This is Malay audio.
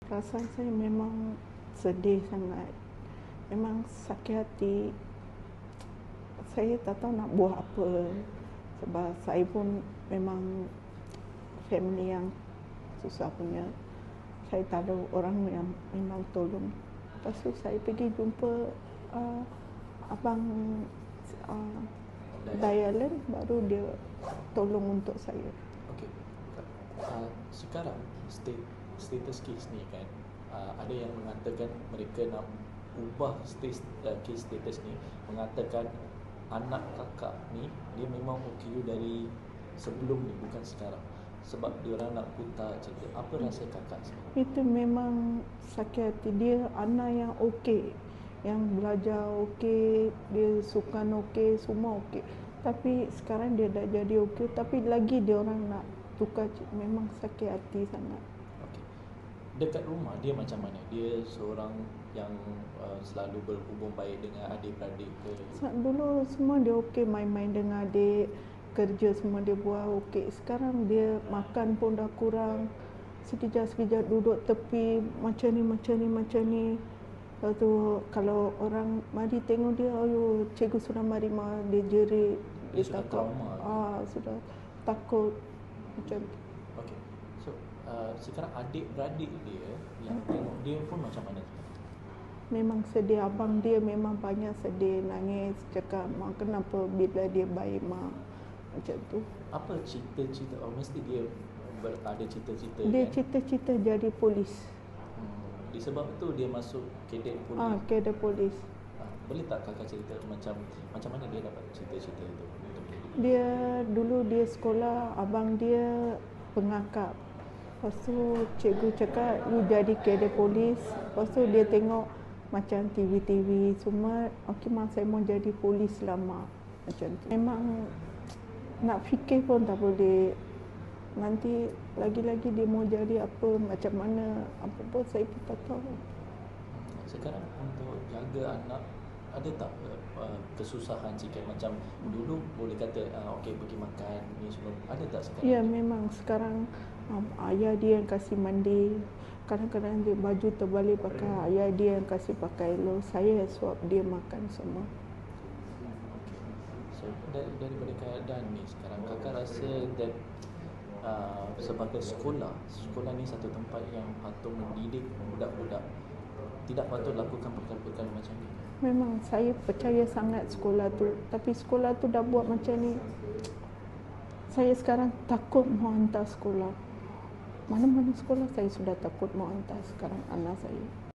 Perasaan saya memang sedih sangat. Memang sakit hati. Saya tak tahu nak buat apa. Sebab saya pun memang family yang susah punya. Saya tak ada orang yang memang tolong. Lepas tu saya pergi jumpa abang Dialan, baru dia tolong untuk saya. Okey. Sekarang status kes ni kan, ada yang mengatakan mereka nak ubah kes status ni, mengatakan anak kakak ni dia memang OKU dari sebelum ni, bukan sekarang, sebab dia orang nak putar cerita. Apa rasa kakak sekarang? Itu memang sakit hati. Dia anak yang okey, yang belajar okey, dia sukan okey, semua okey. Tapi sekarang dia dah jadi okey, tapi lagi dia orang nak tukar. Memang sakit hati sangat. Okey. Dekat rumah dia macam mana? Dia seorang yang selalu berhubung baik dengan adik-beradik ke? Dulu semua dia okey, main-main dengan adik, kerja semua dia buat okey. Sekarang dia makan pun dah kurang. Sekejap-sekejap duduk tepi, macam ni. Lepas tu kalau orang mari tengok dia, ayo cikgu sudah mari, dia jerit. Dia sudah trauma. Sudah takut macam tu. Okey. So, sekarang adik-beradik dia yang tengok dia pun macam mana? Memang sedih. Abang dia memang banyak sedih, nangis, cakap mak kenapa bila dia baik mak, macam tu. Apa cita-cita? Mesti dia ada cita-cita Dia kan? cita-cita jadi polis. Disebab tu dia masuk kadet polis. Kadet polis. Boleh tak kakak cerita macam mana dia dapat cita-cita itu? Dia dulu dia sekolah, abang dia pengakap. Lepas tu cikgu cakap, you jadi kadet polis. Lepas tu dia tengok macam TV semua, okey mak saya mau jadi polis lah mak, macam tu. Memang nak fikir pun tak boleh. Nanti lagi-lagi dia mau jadi apa, macam mana, apa pun saya pun tak tahu. Sekarang untuk jaga anak, ada tak kesusahan sikit? Macam dulu boleh kata okey pergi makan ni semua, ada tak sekarang? Ya, memang sekarang ayah dia yang kasih mandi. Kadang-kadang dia baju terbalik pakai, ayah dia yang kasih pakai elok. Saya suap dia makan semua. Okay. So daripada keadaan ni sekarang, kakak rasa that sebagai sekolah ni satu tempat yang patut mendidik budak-budak, tidak patut lakukan perkara-perkara macam ni. Memang saya percaya sangat sekolah tu, tapi sekolah tu dah buat macam ni. Saya sekarang takut mau hantar sekolah. Mana-mana sekolah saya sudah takut mau hantar sekarang anak saya.